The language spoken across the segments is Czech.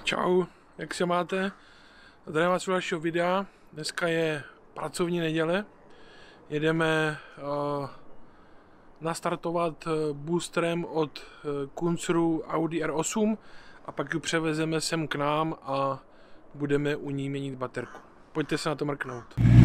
Čau, jak se máte? Zdravím vás u dalšího videa. Dneska je pracovní neděle. Jedeme nastartovat boosterem od Kunzru Audi R8 a pak ji převezeme sem k nám a budeme u ní měnit baterku. Pojďte se na to mrknout.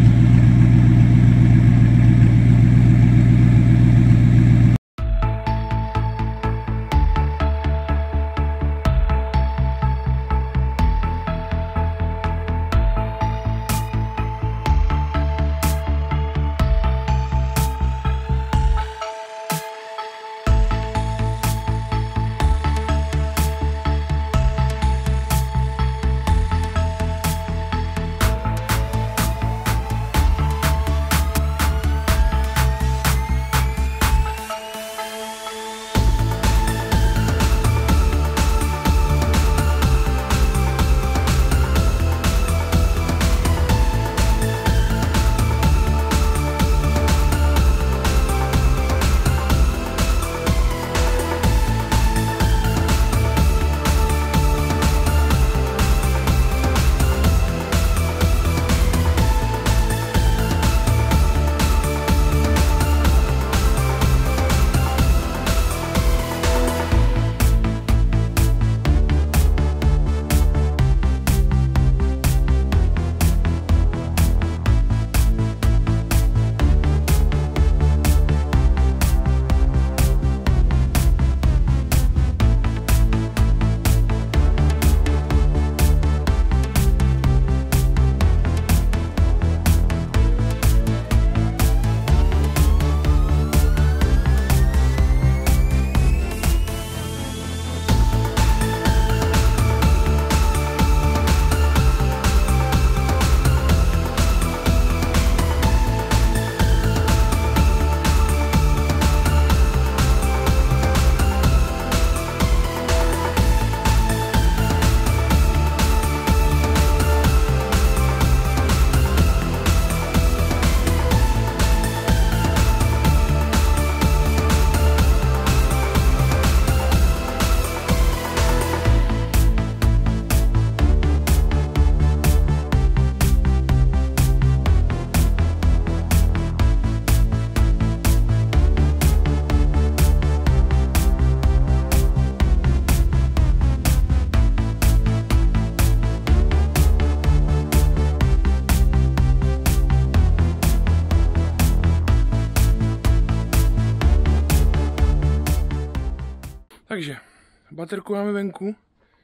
Takže baterku máme venku,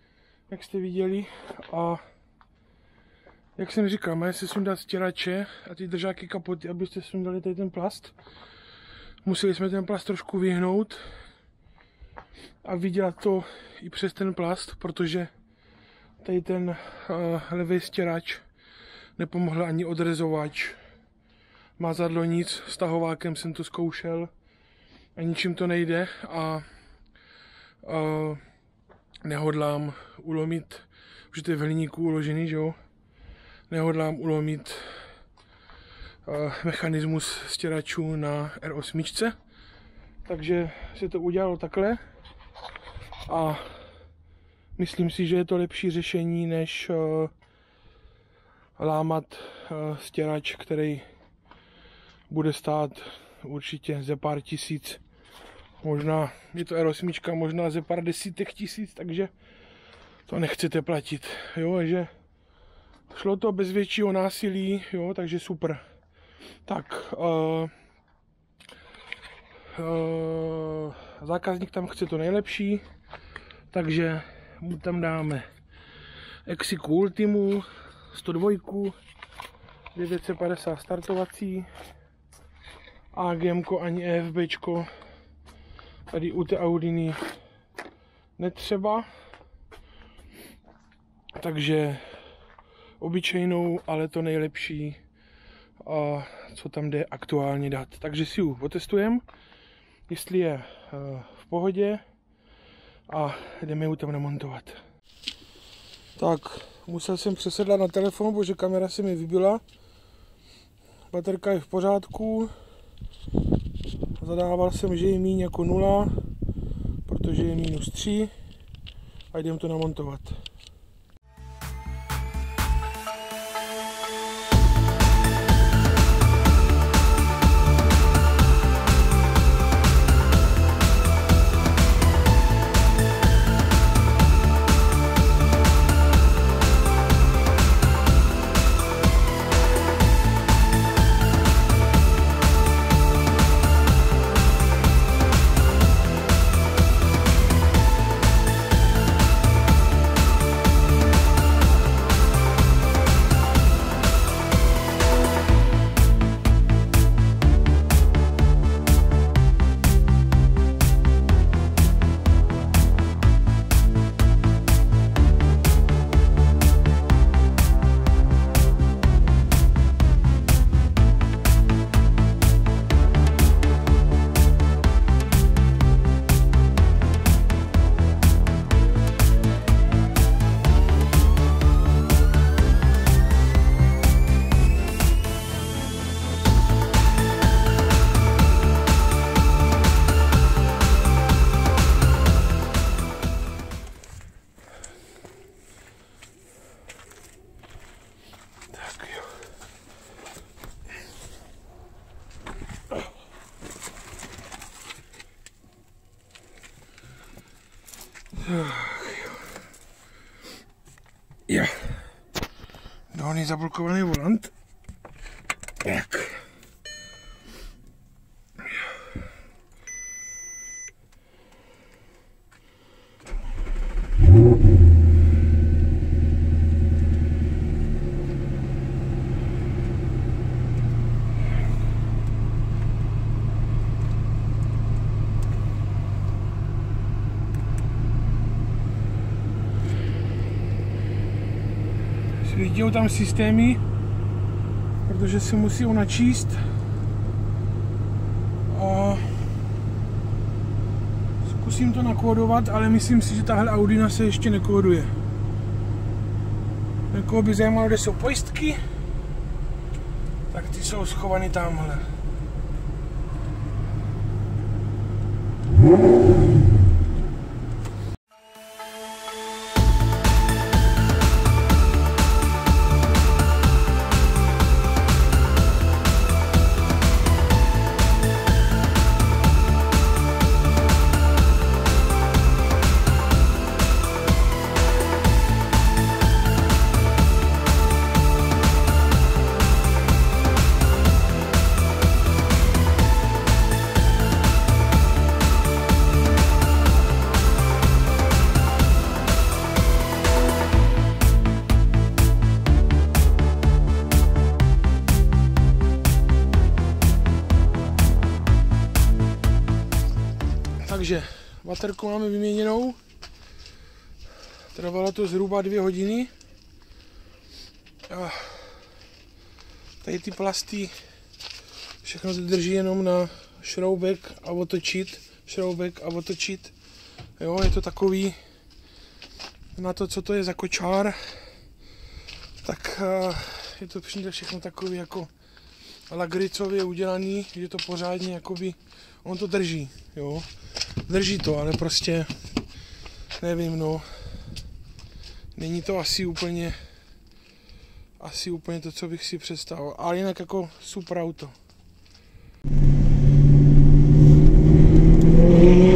jak jste viděli, a jak jsem říkal, mají se sundat stěrače a ty držáky kapoty, abyste sundali tady ten plast. Museli jsme ten plast trošku vyhnout a vydělat to i přes ten plast, protože tady ten levý stěrač nepomohl ani odrezovač. Mazadlo nic, s tahovákem jsem to zkoušel a ničím to nejde a nehodlám ulomit, protože to je v hliníku uložený, že jo? Nehodlám ulomit mechanismus stěračů na R8, takže se to udělalo takhle a myslím si, že je to lepší řešení, než lámat stěrač, který bude stát určitě za pár tisíc. Možná je to R8, možná ze pár desítek tisíc, takže to nechcete platit, jo, že šlo to bez většího násilí, jo, takže super. Tak, zákazník tam chce to nejlepší, takže mu tam dáme Exiku Ultimu 102, 950 startovací, AGMko ani EFBčko tady u té Audiny netřeba, takže obyčejnou, ale to nejlepší, co tam jde aktuálně dát. Takže si ji otestujeme, jestli je v pohodě a jdeme ji tam namontovat. Tak, musel jsem přesedlat na telefon, protože kamera se mi vybila. Baterka je v pořádku. Zadával jsem, že je míň jako 0, protože je -3 a jdem to namontovat. Jo. Dolný zablokovaný volant. Jak? Svítil tam systémy, protože se musí načíst a zkusím to nakódovat, ale myslím si, že tahle Audina se ještě nekóduje. Někoho by zajímalo, kde jsou pojistky, tak ty jsou schovaný tamhle. Takže baterku máme vyměněnou, trvalo to zhruba 2 hodiny. A tady ty plasty, všechno to drží jenom na šroubek a otočit, Jo, je to takový, na to, co to je za kočár, tak je to všechno takový jako lagricově udělaný, že to pořádně jakoby, on to drží, jo. Drží to, ale prostě, nevím, no, není to asi úplně to, co bych si představil, ale jinak jako super auto.